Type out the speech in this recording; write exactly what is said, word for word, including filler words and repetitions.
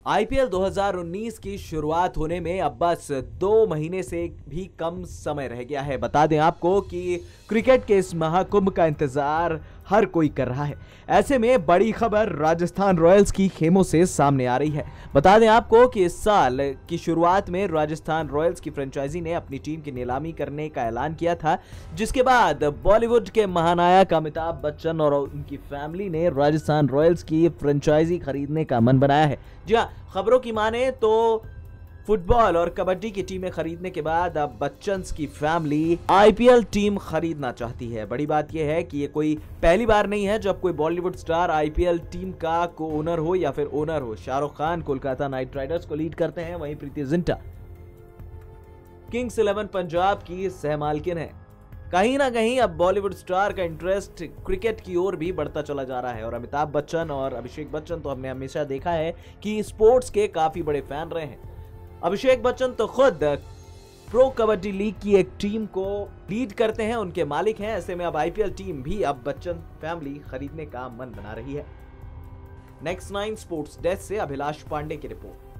IPL दो हज़ार उन्नीस की शुरुआत होने में अब बस दो महीने से भी कम समय रह गया है। बता दें आपको कि क्रिकेट के इस महाकुंभ का इंतजार हर कोई कर रहा है। ऐसे में बड़ी खबर राजस्थान रॉयल्स की खेमों से सामने आ रही है। बता दें आपको कि इस साल की शुरुआत में राजस्थान रॉयल्स की फ्रेंचाइजी ने अपनी टीम की नीलामी करने का ऐलान किया था, जिसके बाद बॉलीवुड के महानायक अमिताभ बच्चन और उनकी फैमिली ने राजस्थान रॉयल्स की फ्रेंचाइजी खरीदने का मन बनाया है। जी हाँ, खबरों की माने तो फुटबॉल और कबड्डी की टीमें खरीदने के बाद अब बच्चन की फैमिली आईपीएल टीम खरीदना चाहती है। बड़ी बात यह है कि ये कोई पहली बार नहीं है जब कोई बॉलीवुड स्टार आईपीएल टीम का को ओनर हो या फिर ओनर हो। शाहरुख खान कोलकाता नाइट राइडर्स को लीड करते हैं, वहीं प्रीति जिंटा किंग्स इलेवन पंजाब की सहमालकिन है। कहीं ना कहीं अब बॉलीवुड स्टार का इंटरेस्ट क्रिकेट की ओर भी बढ़ता चला जा रहा है और अमिताभ बच्चन और अभिषेक बच्चन तो हमने हमेशा देखा है कि स्पोर्ट्स के काफी बड़े फैन रहे हैं। अभिषेक बच्चन तो खुद प्रो कबड्डी लीग की एक टीम को लीड करते हैं, उनके मालिक हैं। ऐसे में अब आईपीएल टीम भी अब बच्चन फैमिली खरीदने का मन बना रही है। नेक्स्ट नाइन स्पोर्ट्स डेस्क से अभिलाष पांडे की रिपोर्ट।